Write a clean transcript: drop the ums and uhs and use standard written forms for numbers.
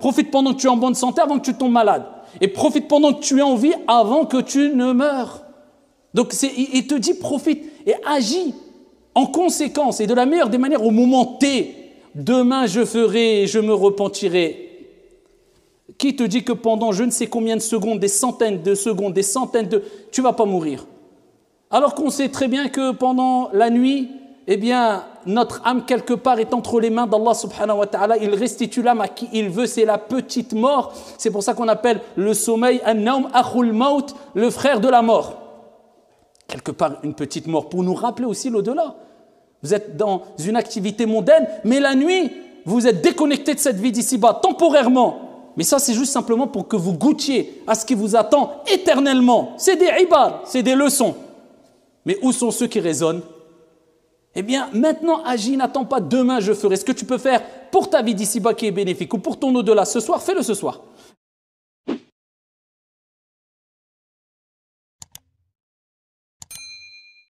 Profite pendant que tu es en bonne santé avant que tu tombes malade. Et profite pendant que tu es en vie avant que tu ne meurs. Donc il te dit profite et agis en conséquence et de la meilleure des manières au moment T. Demain je ferai et je me repentirai. Qui te dit que pendant je ne sais combien de secondes, des centaines de secondes, tu ne vas pas mourir? Alors qu'on sait très bien que pendant la nuit, eh bien, notre âme quelque part est entre les mains d'Allah subhanahu wa ta'ala. Il restitue l'âme à qui il veut, c'est la petite mort. C'est pour ça qu'on appelle le sommeil an-nawm akhul maut, le frère de la mort. Quelque part une petite mort pour nous rappeler aussi l'au-delà. Vous êtes dans une activité mondaine, mais la nuit, vous êtes déconnecté de cette vie d'ici-bas, temporairement. Mais ça, c'est juste simplement pour que vous goûtiez à ce qui vous attend éternellement. C'est des ibar, c'est des leçons. Mais où sont ceux qui raisonnent? Eh bien, maintenant, agis, n'attends pas demain, je ferai. Ce que tu peux faire pour ta vie d'ici-bas qui est bénéfique ou pour ton au-delà ce soir, fais-le ce soir.